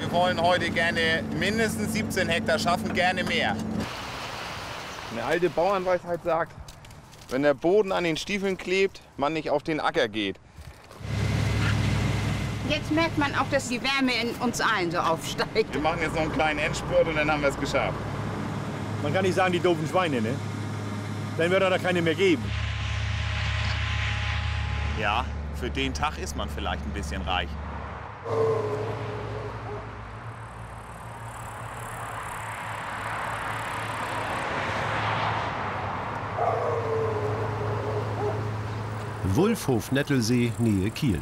wir wollen heute gerne mindestens 17 Hektar schaffen, gerne mehr. Eine alte Bauernweisheit sagt, wenn der Boden an den Stiefeln klebt, man nicht auf den Acker geht. Jetzt merkt man auch, dass die Wärme in uns allen so aufsteigt. Wir machen jetzt noch einen kleinen Endspurt und dann haben wir es geschafft. Man kann nicht sagen, die doofen Schweine, ne? Dann wird da keine mehr geben. Ja, für den Tag ist man vielleicht ein bisschen reich. Wulfhof Nettelsee, Nähe Kiel.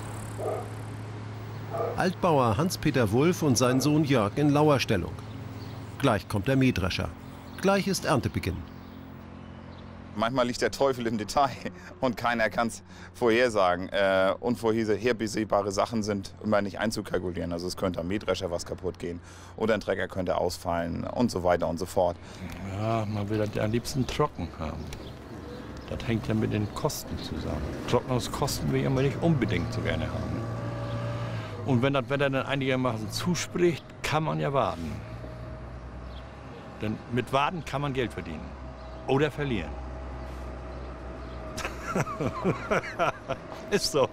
Altbauer Hans-Peter Wulf und sein Sohn Jörg in Lauerstellung. Gleich kommt der Mähdrescher. Gleich ist Erntebeginn. Manchmal liegt der Teufel im Detail und keiner kann es vorhersagen. Unvorhersehbare Sachen sind immer nicht einzukalkulieren. Also es könnte am Mähdrescher was kaputt gehen oder ein Trecker könnte ausfallen und so weiter und so fort. Ja, man will das ja am liebsten trocken haben. Das hängt ja mit den Kosten zusammen. Trocknungskosten will ich immer nicht unbedingt so gerne haben. Und wenn das Wetter dann einigermaßen zuspricht, kann man ja warten. Denn mit Warten kann man Geld verdienen. Oder verlieren. Ist so.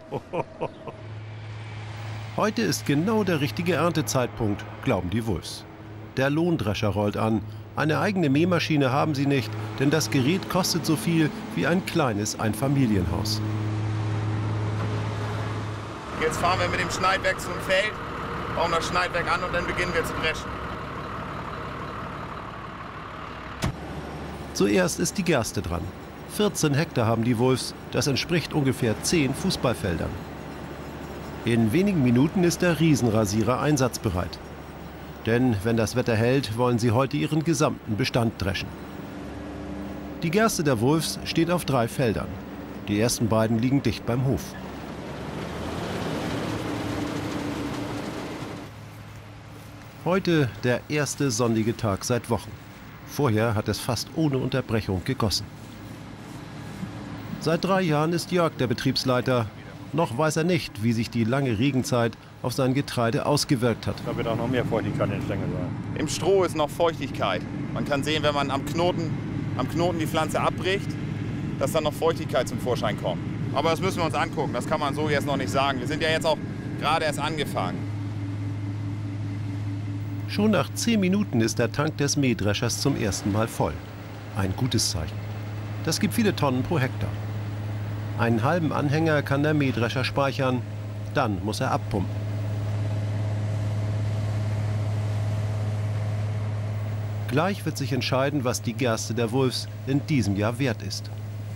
Heute ist genau der richtige Erntezeitpunkt, glauben die Wulfs. Der Lohndrescher rollt an. Eine eigene Mähmaschine haben sie nicht, denn das Gerät kostet so viel wie ein kleines Einfamilienhaus. Jetzt fahren wir mit dem Schneidwerk zum Feld, bauen das Schneidwerk an und dann beginnen wir zu dreschen. Zuerst ist die Gerste dran. 14 Hektar haben die Wulfs, das entspricht ungefähr 10 Fußballfeldern. In wenigen Minuten ist der Riesenrasierer einsatzbereit. Denn wenn das Wetter hält, wollen sie heute ihren gesamten Bestand dreschen. Die Gerste der Wulfs steht auf 3 Feldern. Die ersten beiden liegen dicht beim Hof. Heute der erste sonnige Tag seit Wochen. Vorher hat es fast ohne Unterbrechung gegossen. Seit 3 Jahren ist Jörg der Betriebsleiter. Noch weiß er nicht, wie sich die lange Regenzeit auf sein Getreide ausgewirkt hat. Da wird auch noch mehr Feuchtigkeit in den Stängel sein. Im Stroh ist noch Feuchtigkeit. Man kann sehen, wenn man am Knoten die Pflanze abbricht, dass dann noch Feuchtigkeit zum Vorschein kommt. Aber das müssen wir uns angucken, das kann man so jetzt noch nicht sagen. Wir sind ja jetzt auch gerade erst angefangen. Schon nach 10 Minuten ist der Tank des Mähdreschers zum ersten Mal voll. Ein gutes Zeichen. Das gibt viele Tonnen pro Hektar. Einen halben Anhänger kann der Mähdrescher speichern, dann muss er abpumpen. Gleich wird sich entscheiden, was die Gerste der Wulfs in diesem Jahr wert ist.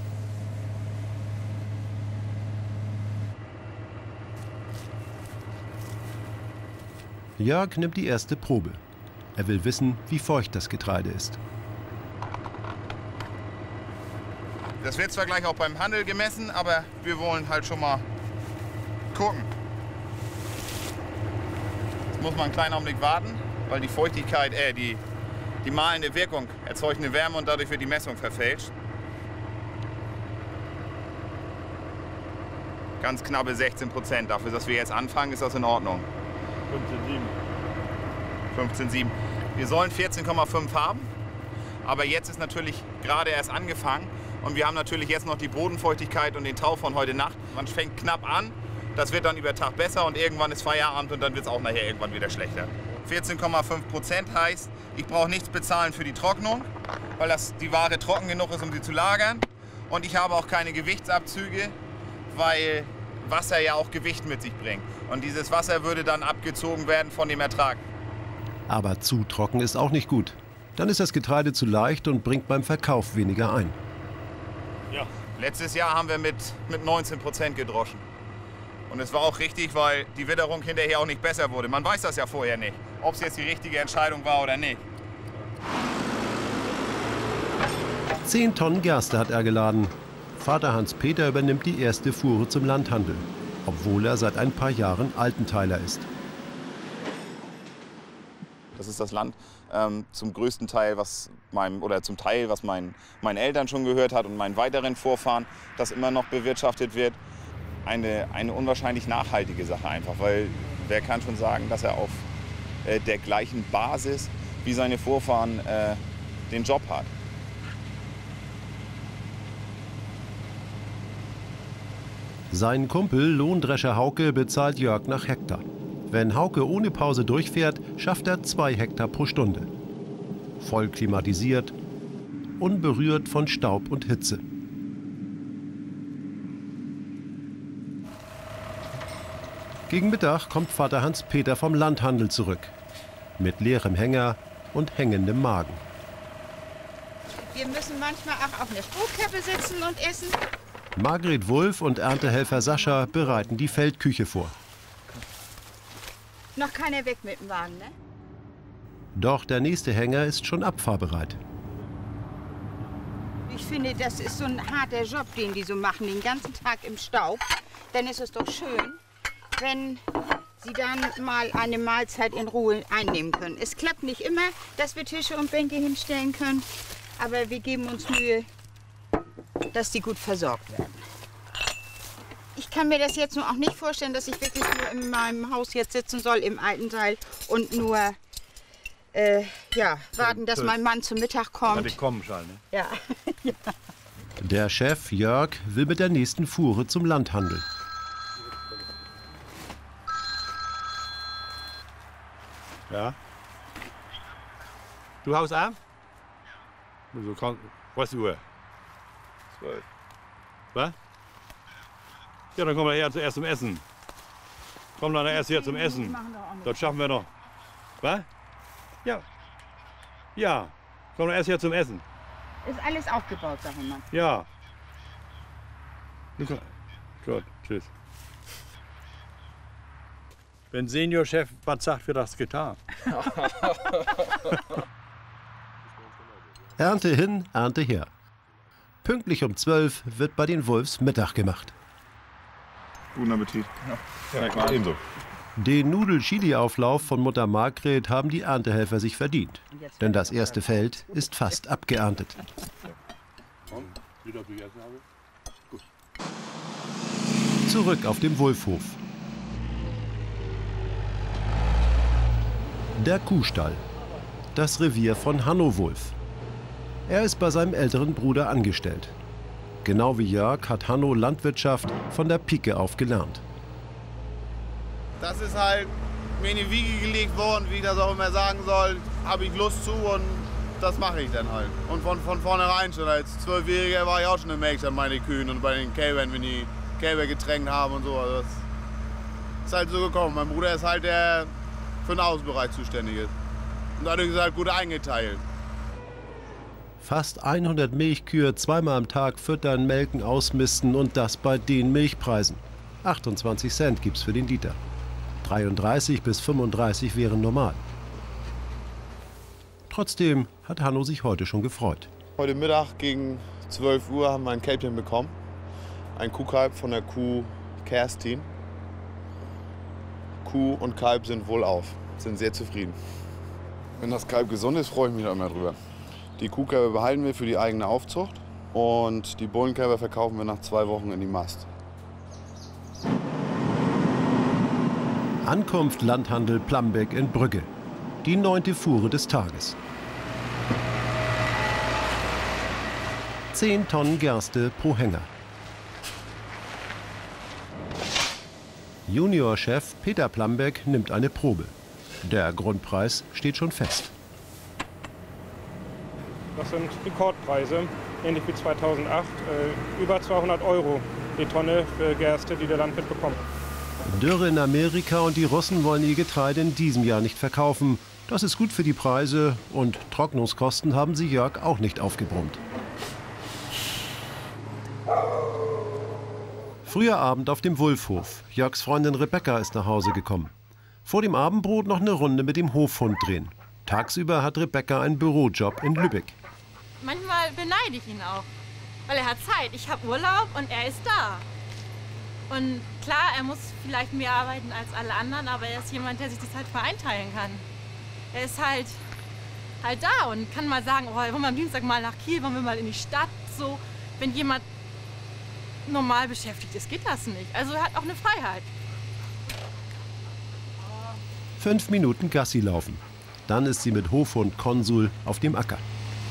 Jörg nimmt die erste Probe. Er will wissen, wie feucht das Getreide ist. Das wird zwar gleich auch beim Handel gemessen, aber wir wollen halt schon mal gucken. Jetzt muss man einen kleinen Augenblick warten, weil die Feuchtigkeit, die mahlende Wirkung erzeugt eine Wärme und dadurch wird die Messung verfälscht. Ganz knappe 16%. Dafür, dass wir jetzt anfangen, ist das in Ordnung. 15,7. Wir sollen 14,5 haben, aber jetzt ist natürlich gerade erst angefangen und wir haben natürlich jetzt noch die Bodenfeuchtigkeit und den Tau von heute Nacht. Man fängt knapp an, das wird dann über Tag besser und irgendwann ist Feierabend und dann wird es auch nachher irgendwann wieder schlechter. 14,5% heißt, ich brauche nichts bezahlen für die Trocknung, weil die Ware trocken genug ist, um sie zu lagern. Und ich habe auch keine Gewichtsabzüge, weil Wasser ja auch Gewicht mit sich bringt. Und dieses Wasser würde dann abgezogen werden von dem Ertrag. Aber zu trocken ist auch nicht gut. Dann ist das Getreide zu leicht und bringt beim Verkauf weniger ein. Ja. Letztes Jahr haben wir mit 19% gedroschen. Und es war auch richtig, weil die Witterung hinterher auch nicht besser wurde. Man weiß das ja vorher nicht, ob es jetzt die richtige Entscheidung war oder nicht. 10 Tonnen Gerste hat er geladen. Vater Hans-Peter übernimmt die erste Fuhre zum Landhandel, obwohl er seit ein paar Jahren Altenteiler ist. Das ist das Land zum größten Teil, was meinen Eltern schon gehört hat und meinen weiteren Vorfahren, das immer noch bewirtschaftet wird. Eine unwahrscheinlich nachhaltige Sache einfach, weil wer kann schon sagen, dass er auf der gleichen Basis, wie seine Vorfahren den Job hat. Sein Kumpel Lohndrescher Hauke bezahlt Jörg nach Hektar. Wenn Hauke ohne Pause durchfährt, schafft er 2 Hektar pro Stunde. Voll klimatisiert, unberührt von Staub und Hitze. Gegen Mittag kommt Vater Hans-Peter vom Landhandel zurück. Mit leerem Hänger und hängendem Magen. Wir müssen manchmal auch auf einer Strohkappe sitzen und essen. Margret Wulff und Erntehelfer Sascha bereiten die Feldküche vor. Noch keiner weg mit dem Wagen, ne? Doch der nächste Hänger ist schon abfahrbereit. Ich finde, das ist so ein harter Job, den die so machen, den ganzen Tag im Staub. Dann ist es doch schön, wenn sie dann mal eine Mahlzeit in Ruhe einnehmen können. Es klappt nicht immer, dass wir Tische und Bänke hinstellen können, aber wir geben uns Mühe, dass die gut versorgt werden. Ich kann mir das jetzt nur auch nicht vorstellen, dass ich wirklich nur in meinem Haus jetzt sitzen soll, im alten Teil, und nur warten, dass mein Mann zum Mittag kommt. Ich komme schon, ne? Ja. Der Chef Jörg will mit der nächsten Fuhre zum Landhandel. Ja. Du haust ab? Also, was Uhr? 12. Was? Ja, dann kommen wir her zuerst zum Essen. Komm dann erst hier zum Essen. Das schaffen wir noch. Was? Ja. Ja. Komm dann erst hier zum Essen. Ist alles aufgebaut, sag ich mal. Ja. Gut, tschüss. Wenn Seniorchef was sagt, wird das getan. Ernte hin, Ernte her. Pünktlich um 12 wird bei den Wulffs Mittag gemacht. Guten Appetit. Ja, ebenso. Den Nudel-Chili-Auflauf von Mutter Margret haben die Erntehelfer sich verdient. Denn das erste Feld ist fast abgeerntet. Zurück auf dem Wulffhof. Der Kuhstall. Das Revier von Hanno Wulff. Er ist bei seinem älteren Bruder angestellt. Genau wie Jörg hat Hanno Landwirtschaft von der Pike auf gelernt. Das ist halt mir in die Wiege gelegt worden, wie ich das auch immer sagen soll, habe ich Lust zu und das mache ich dann halt. Und von vornherein schon, als 12-Jähriger war ich auch schon im Melk an meine Kühen und bei den Kälbern, wenn die Kälber getränkt haben und so. Also das ist halt so gekommen. Mein Bruder ist halt der für den Außenbereich zuständig ist. Und dadurch ist er halt gut eingeteilt. Fast 100 Milchkühe zweimal am Tag füttern, melken, ausmisten und das bei den Milchpreisen. 28 Cent gibt's für den Liter. 33 bis 35 wären normal. Trotzdem hat Hanno sich heute schon gefreut. Heute Mittag gegen 12 Uhr haben wir ein Kälbchen bekommen. Ein Kuhkalb von der Kuh Kerstin. Kuh und Kalb sind wohlauf, sind sehr zufrieden. Wenn das Kalb gesund ist, freue ich mich da immer drüber. Die Kuhkälber behalten wir für die eigene Aufzucht und die Bullenkälber verkaufen wir nach 2 Wochen in die Mast. Ankunft Landhandel Plambeck in Brügge. Die 9. Fuhre des Tages. 10 Tonnen Gerste pro Hänger. Juniorchef Peter Plambeck nimmt eine Probe. Der Grundpreis steht schon fest. Das sind Rekordpreise, ähnlich wie 2008. Über 200 € die Tonne für Gerste, die der Landwirt bekommt. Dürre in Amerika und die Russen wollen ihr Getreide in diesem Jahr nicht verkaufen. Das ist gut für die Preise und Trocknungskosten haben sie Jörg auch nicht aufgebrummt. Früher Abend auf dem Wulffhof. Jörgs Freundin Rebecca ist nach Hause gekommen. Vor dem Abendbrot noch eine Runde mit dem Hofhund drehen. Tagsüber hat Rebecca einen Bürojob in Lübeck. Manchmal beneide ich ihn auch, weil er hat Zeit. Ich habe Urlaub und er ist da. Und klar, er muss vielleicht mehr arbeiten als alle anderen, aber er ist jemand, der sich das halt einteilen kann. Er ist halt da und kann mal sagen, oh, wollen wir am Dienstag mal nach Kiel, wollen wir mal in die Stadt. So, wenn jemand normal beschäftigt ist, geht das nicht. Also er hat auch eine Freiheit. 5 Minuten Gassi laufen. Dann ist sie mit Hofhund Konsul auf dem Acker.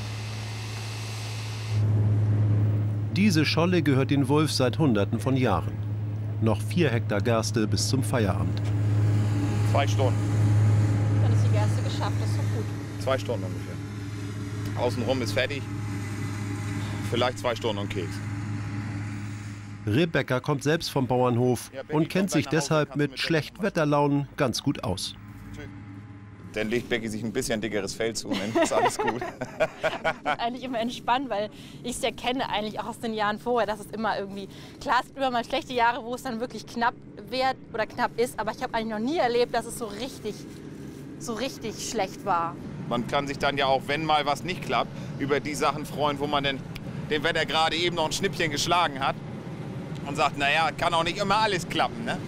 Diese Scholle gehört den Wulffs seit Hunderten von Jahren. Noch 4 Hektar Gerste bis zum Feierabend. 2 Stunden. Dann ist die Gerste geschafft, das ist doch gut. 2 Stunden ungefähr. Außenrum ist fertig. Vielleicht 2 Stunden und Keks. Rebecca kommt selbst vom Bauernhof und kennt sich deshalb mit Schlechtwetterlaunen ganz gut aus. Dann legt Becky sich ein bisschen dickeres Fell zu und dann ist alles gut. Eigentlich immer entspannt, weil ich es ja kenne eigentlich auch aus den Jahren vorher, dass es immer irgendwie, klar, es gibt immer mal schlechte Jahre, wo es dann wirklich knapp wird oder knapp ist, aber ich habe eigentlich noch nie erlebt, dass es so richtig schlecht war. Man kann sich dann ja auch, wenn mal was nicht klappt, über die Sachen freuen, wo man denn dem Wetter gerade eben noch ein Schnippchen geschlagen hat und sagt, naja, kann auch nicht immer alles klappen, ne?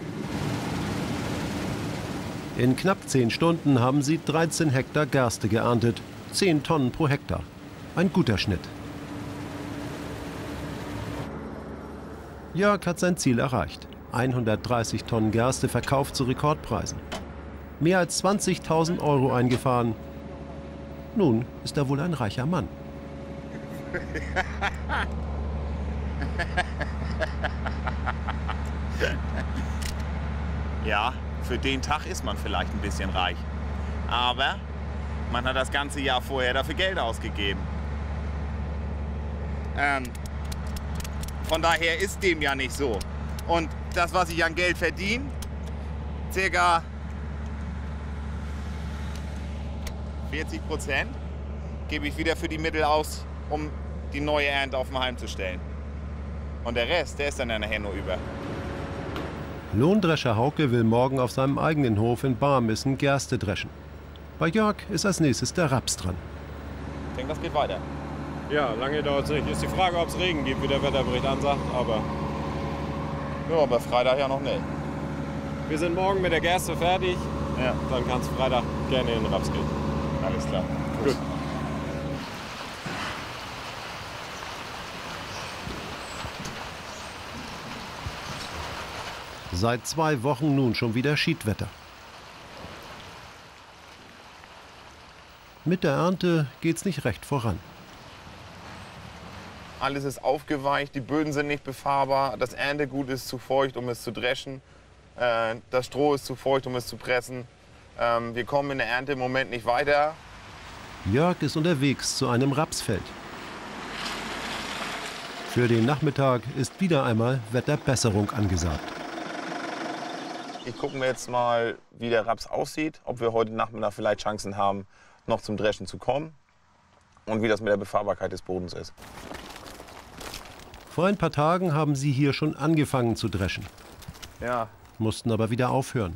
In knapp 10 Stunden haben sie 13 Hektar Gerste geerntet. 10 Tonnen pro Hektar. Ein guter Schnitt. Jörg hat sein Ziel erreicht. 130 Tonnen Gerste verkauft zu Rekordpreisen. Mehr als 20.000 € eingefahren. Nun ist er wohl ein reicher Mann. Ja, für den Tag ist man vielleicht ein bisschen reich. Aber man hat das ganze Jahr vorher dafür Geld ausgegeben. Von daher ist dem ja nicht so. Und das, was ich an Geld verdiene, ca. 40%, gebe ich wieder für die Mittel aus, um die neue Ernte auf dem Heim zu stellen. Und der Rest, der ist dann nachher nur über. Lohndrescher Hauke will morgen auf seinem eigenen Hof in Barmissen Gerste dreschen. Bei Jörg ist als nächstes der Raps dran. Ich denke, das geht weiter. Ja, lange dauert es nicht. Ist die Frage, ob es Regen gibt, wie der Wetterbericht ansagt, aber... Ja, aber Freitag ja noch nicht. Wir sind morgen mit der Gerste fertig. Ja. Dann kann es Freitag gerne in den Raps gehen. Alles klar. Gut. Seit 2 Wochen nun schon wieder Schiedwetter. Mit der Ernte geht's nicht recht voran. Alles ist aufgeweicht, die Böden sind nicht befahrbar, das Erntegut ist zu feucht, um es zu dreschen, das Stroh ist zu feucht, um es zu pressen. Wir kommen in der Ernte im Moment nicht weiter. Jörg ist unterwegs zu einem Rapsfeld. Für den Nachmittag ist wieder einmal Wetterbesserung angesagt. Ich gucke mir jetzt mal, wie der Raps aussieht, ob wir heute Nachmittag vielleicht Chancen haben, noch zum Dreschen zu kommen und wie das mit der Befahrbarkeit des Bodens ist. Vor ein paar Tagen haben sie hier schon angefangen zu dreschen. Ja. Mussten aber wieder aufhören.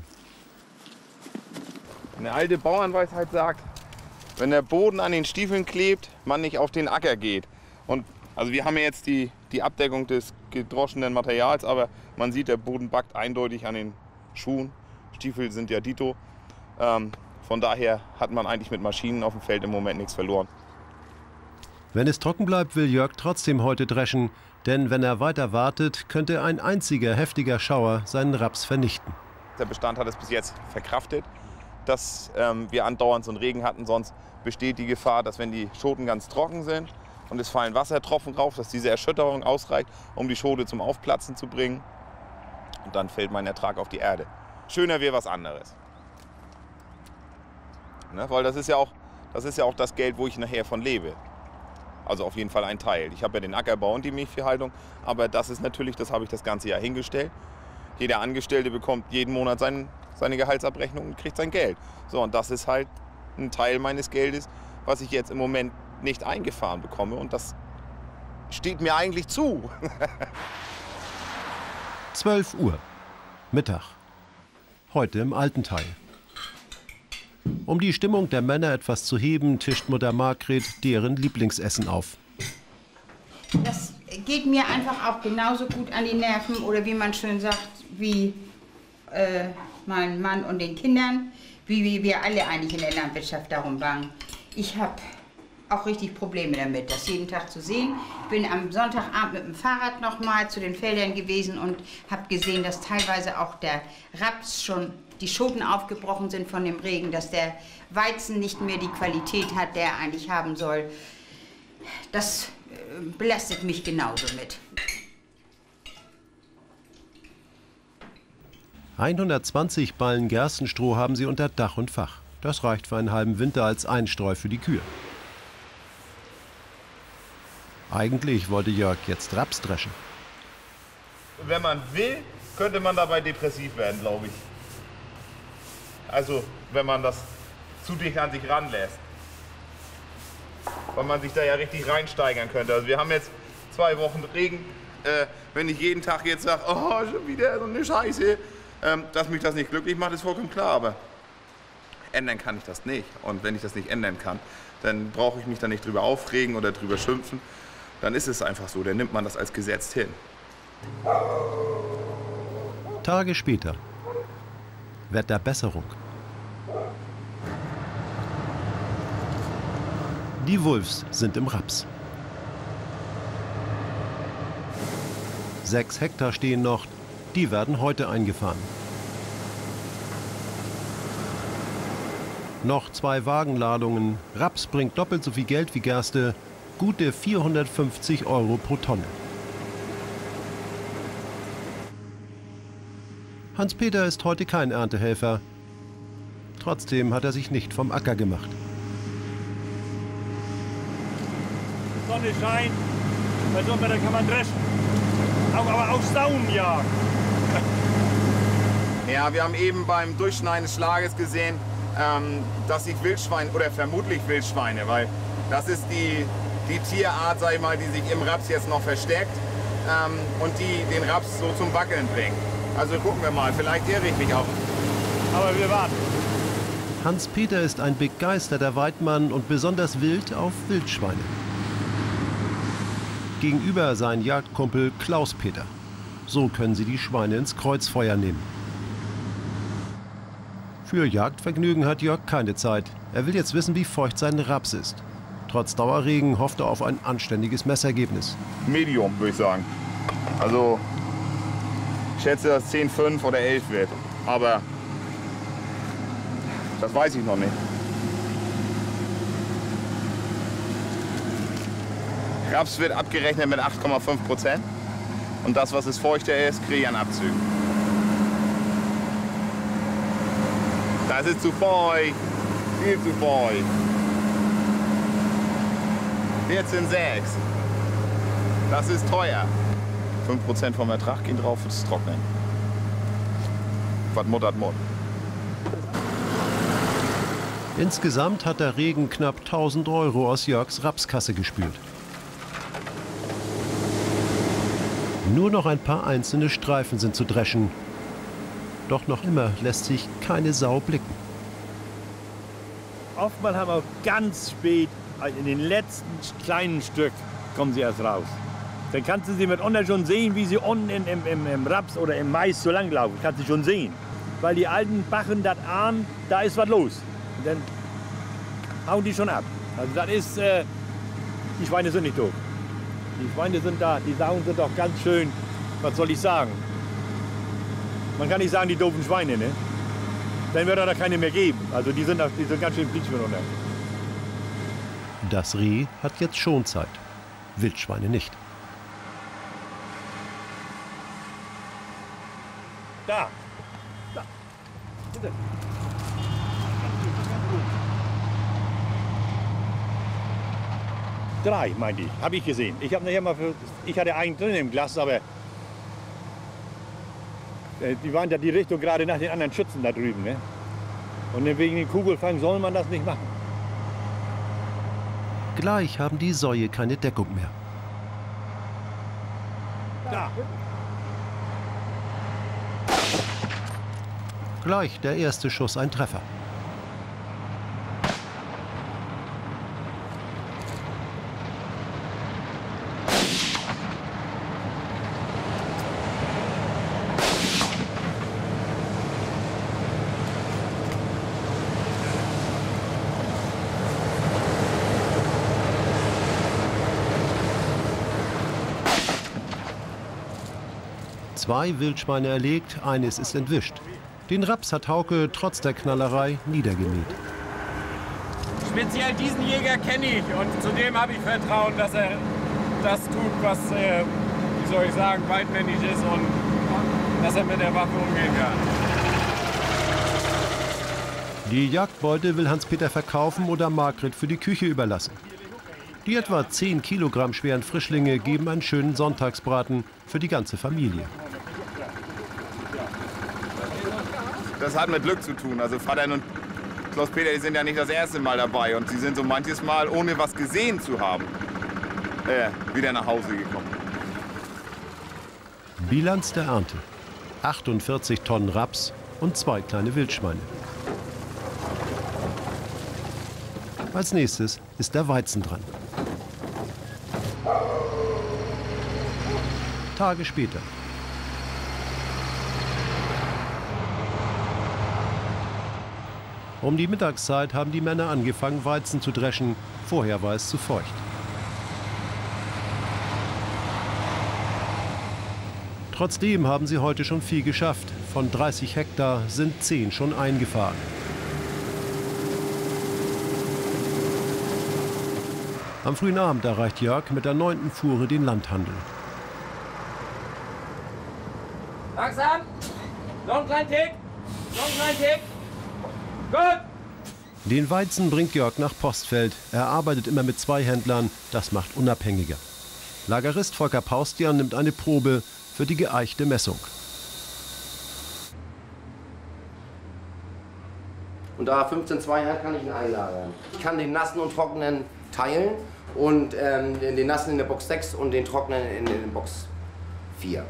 Eine alte Bauernweisheit sagt, wenn der Boden an den Stiefeln klebt, man nicht auf den Acker geht. Und also wir haben ja jetzt die Abdeckung des gedroschenen Materials, aber man sieht, der Boden backt eindeutig an den Schuhen. Stiefel sind ja dito. Von daher hat man eigentlich mit Maschinen auf dem Feld im Moment nichts verloren. Wenn es trocken bleibt, will Jörg trotzdem heute dreschen. Denn wenn er weiter wartet, könnte ein einziger heftiger Schauer seinen Raps vernichten. Der Bestand hat es bis jetzt verkraftet, dass wir andauernd so einen Regen hatten. Sonst besteht die Gefahr, dass wenn die Schoten ganz trocken sind und es fallen Wassertropfen drauf, dass diese Erschütterung ausreicht, um die Schote zum Aufplatzen zu bringen. Und dann fällt mein Ertrag auf die Erde. Schöner wäre was anderes. Ne? Weil das ist ja auch das Geld, wo ich nachher von lebe. Also auf jeden Fall ein Teil. Ich habe ja den Ackerbau und die Milchviehhaltung, aber das ist natürlich, das habe ich das ganze Jahr hingestellt. Jeder Angestellte bekommt jeden Monat seine Gehaltsabrechnung und kriegt sein Geld. So, und das ist halt ein Teil meines Geldes, was ich jetzt im Moment nicht eingefahren bekomme. Und das steht mir eigentlich zu. 12 Uhr, Mittag. Heute im alten Teil. Um die Stimmung der Männer etwas zu heben, tischt Mutter Margret deren Lieblingsessen auf. Das geht mir einfach auch genauso gut an die Nerven oder wie man schön sagt, wie mein Mann und den Kindern, wie wir alle eigentlich in der Landwirtschaft darum bangen. Ich habe auch richtig Probleme damit, das jeden Tag zu sehen. Ich bin am Sonntagabend mit dem Fahrrad noch mal zu den Feldern gewesen und habe gesehen, dass teilweise auch der Raps schon die Schoten aufgebrochen sind von dem Regen, dass der Weizen nicht mehr die Qualität hat, der er eigentlich haben soll. Das belastet mich genauso mit. 120 Ballen Gerstenstroh haben sie unter Dach und Fach. Das reicht für einen halben Winter als Einstreu für die Kühe. Eigentlich wollte Jörg jetzt Raps dreschen. Wenn man will, könnte man dabei depressiv werden, glaube ich. Also, wenn man das zu dicht an sich ranlässt. Weil man sich da ja richtig reinsteigern könnte. Also wir haben jetzt 2 Wochen Regen. Wenn ich jeden Tag jetzt sage, oh, schon wieder so eine Scheiße, dass mich das nicht glücklich macht, ist vollkommen klar. Aber ändern kann ich das nicht. Und wenn ich das nicht ändern kann, dann brauche ich mich da nicht drüber aufregen oder drüber schimpfen. Dann ist es einfach so, dann nimmt man das als Gesetz hin. Tage später. Wetterbesserung. Die Wulffs sind im Raps. 6 Hektar stehen noch, die werden heute eingefahren. Noch 2 Wagenladungen. Raps bringt doppelt so viel Geld wie Gerste, gute 450 € pro Tonne. Hans-Peter ist heute kein Erntehelfer. Trotzdem hat er sich nicht vom Acker gemacht. Sonne scheint, bei so einem Wetter kann man dreschen. Aber auch Sauen jagen. Ja, wir haben eben beim Durchschneiden des Schlages gesehen, dass sich Wildschweine, oder vermutlich Wildschweine, weil das ist die Tierart, sag ich mal, die sich im Raps jetzt noch verstärkt und die den Raps so zum Wackeln bringt. Also gucken wir mal, vielleicht irre ich mich auch. Aber wir warten. Hans-Peter ist ein begeisterter Weidmann und besonders wild auf Wildschweine. Gegenüber sein Jagdkumpel Klaus-Peter. So können sie die Schweine ins Kreuzfeuer nehmen. Für Jagdvergnügen hat Jörg keine Zeit. Er will jetzt wissen, wie feucht sein Raps ist. Trotz Dauerregen hofft er auf ein anständiges Messergebnis. Medium, würde ich sagen. Also, ich schätze, dass 10,5 oder 11 wird. Aber das weiß ich noch nicht. Raps wird abgerechnet mit 8,5%. Und das, was es feuchter ist, kriege ich an Abzügen. Das ist zu feucht. Viel zu feucht. 14,6. Das ist teuer. 5% vom Ertrag gehen drauf fürs Trocknen. Was Mut hat Mut. Insgesamt hat der Regen knapp 1000 € aus Jörgs Rapskasse gespült. Nur noch ein paar einzelne Streifen sind zu dreschen. Doch noch immer lässt sich keine Sau blicken. Oftmals haben wir auch ganz spät, in den letzten kleinen Stück, kommen sie erst raus. Dann kannst du sie mitunter schon sehen, wie sie unten im Raps oder im Mais so lang laufen. Kannst du schon sehen. Weil die alten Bachen das ahnen, da ist was los. Und dann hauen die schon ab. Also das ist, die Schweine sind nicht doof. Die Schweine sind da, die Sauen sind auch ganz schön, was soll ich sagen? Man kann nicht sagen, die doofen Schweine, ne? Dann wird es da keine mehr geben. Also die sind ganz schön fliegschön runter. Das Reh hat jetzt Schonzeit, Wildschweine nicht. Da! Bitte. 3, meinte ich. Habe ich gesehen. Ich habe nachher mal ich hatte einen drin im Glas, aber die waren ja die Richtung gerade nach den anderen Schützen da drüben. Ne? Und wegen dem Kugelfang soll man das nicht machen. Gleich haben die Säue keine Deckung mehr. Da. Gleich der erste Schuss ein Treffer. 2 Wildschweine erlegt, eines ist entwischt. Den Raps hat Hauke trotz der Knallerei niedergemäht. Speziell diesen Jäger kenne ich und zu dem habe ich Vertrauen, dass er das tut, was, wie soll ich sagen, weitmännisch ist und dass er mit der Waffe umgehen kann. Die Jagdbeute will Hans-Peter verkaufen oder Margret für die Küche überlassen. Die etwa 10 Kilogramm schweren Frischlinge geben einen schönen Sonntagsbraten für die ganze Familie. Das hat mit Glück zu tun. Also Vater und Klaus-Peter, die sind ja nicht das erste Mal dabei. Und sie sind so manches Mal, ohne was gesehen zu haben, wieder nach Hause gekommen. Bilanz der Ernte: 48 Tonnen Raps und 2 kleine Wildschweine. Als nächstes ist der Weizen dran. Tage später. Um die Mittagszeit haben die Männer angefangen, Weizen zu dreschen. Vorher war es zu feucht. Trotzdem haben sie heute schon viel geschafft. Von 30 Hektar sind 10 schon eingefahren. Am frühen Abend erreicht Jörg mit der 9. Fuhre den Landhandel. Langsam! Noch einen kleinen Tick! Noch einen kleinen Tick! Gut! Den Weizen bringt Jörg nach Postfeld. Er arbeitet immer mit 2 Händlern. Das macht unabhängiger. Lagerist Volker Paustian nimmt eine Probe für die geeichte Messung. Und da 15,2 hat, kann ich ihn einlagern. Ich kann den nassen und trockenen teilen und den nassen in der Box 6 und den trockenen in der Box 4.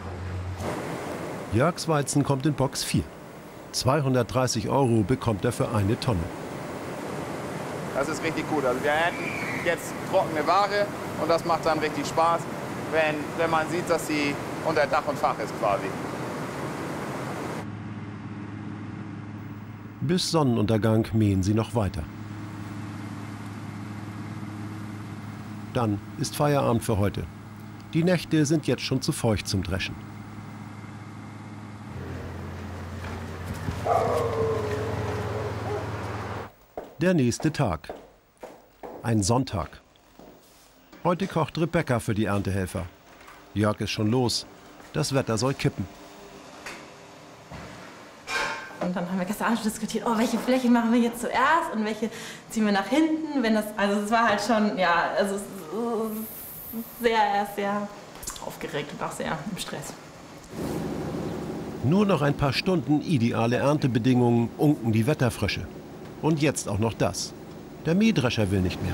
Jörgs Weizen kommt in Box 4. 230 € bekommt er für eine Tonne. Das ist richtig gut. Also wir ernten jetzt trockene Ware und das macht dann richtig Spaß, wenn man sieht, dass sie unter Dach und Fach ist quasi. Bis Sonnenuntergang mähen sie noch weiter. Dann ist Feierabend für heute. Die Nächte sind jetzt schon zu feucht zum Dreschen. Der nächste Tag. Ein Sonntag. Heute kocht Rebecca für die Erntehelfer. Jörg ist schon los. Das Wetter soll kippen. Und dann haben wir gestern Abend diskutiert, oh, welche Fläche machen wir jetzt zuerst und welche ziehen wir nach hinten. Also es war halt schon, ja, also sehr aufgeregt und auch sehr im Stress. Nur noch ein paar Stunden ideale Erntebedingungen unken die Wetterfrösche. Und jetzt auch noch das. Der Mähdrescher will nicht mehr.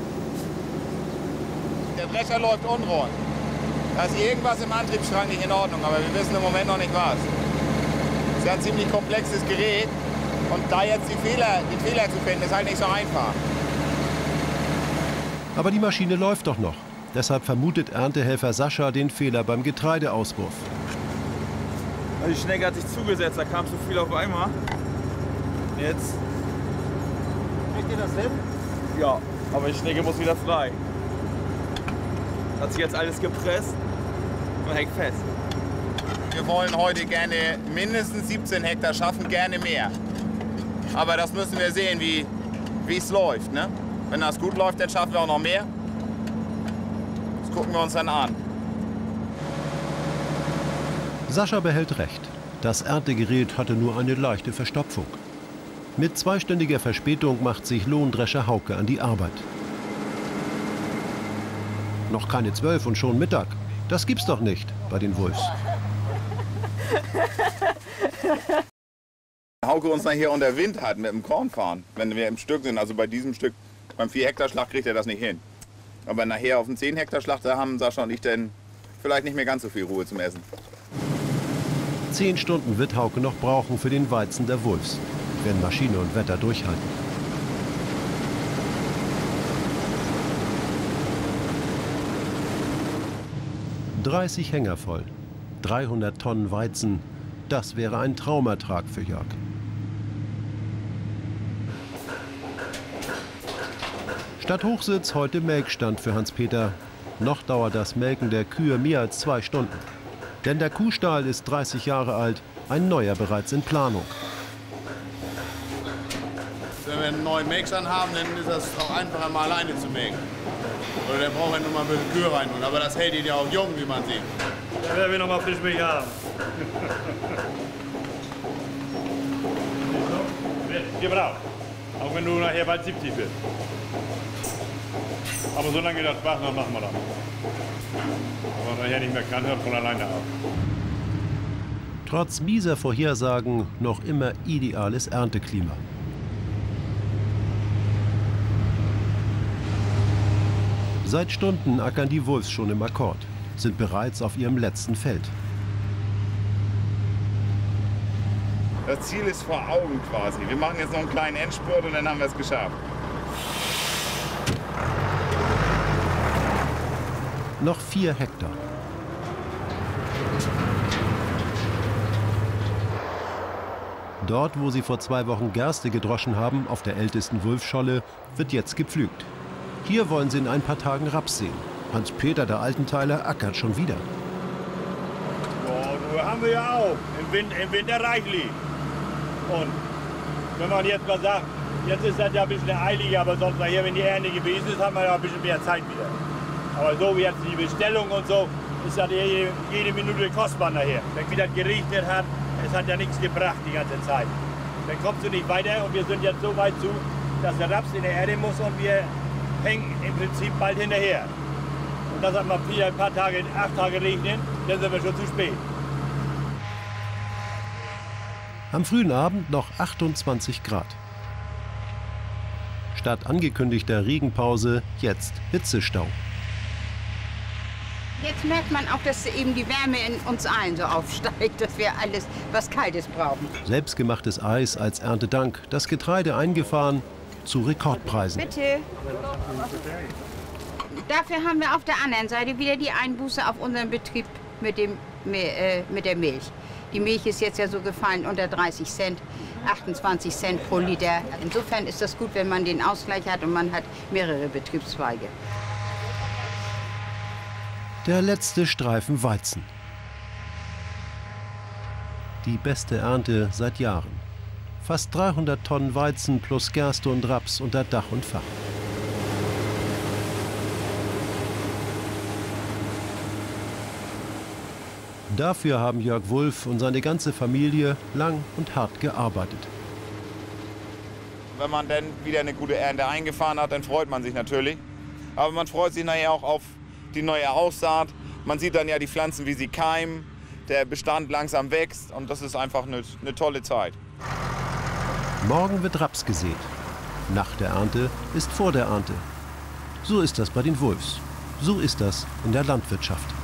Der Drescher läuft unrund. Da ist irgendwas im Antriebsstrang nicht in Ordnung, aber wir wissen im Moment noch nicht was. Es ist ja ein ziemlich komplexes Gerät und da jetzt den Fehler zu finden, ist halt nicht so einfach. Aber die Maschine läuft doch noch. Deshalb vermutet Erntehelfer Sascha den Fehler beim Getreideauswurf. Die Schnecke hat sich zugesetzt, da kam zu viel auf einmal. Jetzt. Kriegt ihr das hin? Ja, aber die Schnecke muss wieder frei. Hat sich jetzt alles gepresst und hängt fest. Wir wollen heute gerne mindestens 17 Hektar schaffen, gerne mehr. Aber das müssen wir sehen, wie es läuft. Ne? Wenn das gut läuft, dann schaffen wir auch noch mehr. Das gucken wir uns dann an. Sascha behält recht. Das Erntegerät hatte nur eine leichte Verstopfung. Mit 2-stündiger Verspätung macht sich Lohndrescher Hauke an die Arbeit. Noch keine 12 und schon Mittag. Das gibt's doch nicht bei den Wolfs. Hauke uns nachher unter Wind hat mit dem Kornfahren, wenn wir im Stück sind. Also bei diesem Stück, beim 4-Hektar-Schlag kriegt er das nicht hin. Aber nachher auf dem 10-Hektar-Schlag, da haben Sascha und ich dann vielleicht nicht mehr ganz so viel Ruhe zum Essen. 10 Stunden wird Hauke noch brauchen für den Weizen der Wolfs, wenn Maschine und Wetter durchhalten. ...30 Hänger voll, 300 Tonnen Weizen, das wäre ein Traumertrag für Jörg. Statt Hochsitz heute Melkstand für Hans-Peter. Noch dauert das Melken der Kühe mehr als 2 Stunden. Denn der Kuhstall ist 30 Jahre alt, ein neuer bereits in Planung. Wenn wir einen neuen Melkstand haben, dann ist das auch einfacher, mal alleine zu melken. Oder der braucht ja nur mal ein bisschen Kühe rein. Aber das hält ihn ja auch jung, wie man sieht. Da werden wir noch mal Frischmilch haben. Gib drauf. Auch wenn du nachher bald 70 bist. Aber solange das Spaß macht, machen wir das. Aber wenn nachher nicht mehr kann, hört von alleine auf. Trotz mieser Vorhersagen noch immer ideales Ernteklima. Seit Stunden ackern die Wolfs schon im Akkord, sind bereits auf ihrem letzten Feld. Das Ziel ist vor Augen quasi. Wir machen jetzt noch einen kleinen Endspurt und dann haben wir es geschafft. Noch 4 Hektar. Dort, wo sie vor 2 Wochen Gerste gedroschen haben, auf der ältesten Wulfscholle, wird jetzt gepflügt. Hier wollen sie in ein paar Tagen Raps sehen. Hans-Peter, der Altenteiler, ackert schon wieder. Oh, haben wir ja auch. Im Winter reichlich. Und wenn man jetzt mal sagt, jetzt ist das ja ein bisschen eilig, aber sonst nachher, wenn die Ernte gewesen ist, haben wir ja ein bisschen mehr Zeit wieder. Aber so wie jetzt die Bestellung und so, ist das jede Minute kostbar nachher. Wenn wieder geregnet hat, es hat ja nichts gebracht die ganze Zeit. Dann kommst du nicht weiter und wir sind jetzt so weit zu, dass der Raps in der Erde muss und wir hängen im Prinzip bald hinterher. Und das hat mal ein paar Tage, 8 Tage regnen, dann sind wir schon zu spät. Am frühen Abend noch 28 Grad. Statt angekündigter Regenpause jetzt Hitzestau. Jetzt merkt man auch, dass eben die Wärme in uns allen so aufsteigt, dass wir alles was Kaltes brauchen. Selbstgemachtes Eis als Erntedank, das Getreide eingefahren zu Rekordpreisen. Bitte. Dafür haben wir auf der anderen Seite wieder die Einbuße auf unseren Betrieb mit der Milch. Die Milch ist jetzt ja so gefallen unter 30 Cent, 28 Cent pro Liter. Insofern ist das gut, wenn man den Ausgleich hat und man hat mehrere Betriebszweige. Der letzte Streifen Weizen. Die beste Ernte seit Jahren. Fast 300 Tonnen Weizen plus Gerste und Raps unter Dach und Fach. Dafür haben Jörg Wulff und seine ganze Familie lang und hart gearbeitet. Wenn man dann wieder eine gute Ernte eingefahren hat, dann freut man sich natürlich. Aber man freut sich nachher auch auf die neue Aussaat. Man sieht dann ja die Pflanzen, wie sie keimen, der Bestand langsam wächst und das ist einfach eine tolle Zeit. Morgen wird Raps gesät. Nach der Ernte ist vor der Ernte. So ist das bei den Wulffs. So ist das in der Landwirtschaft.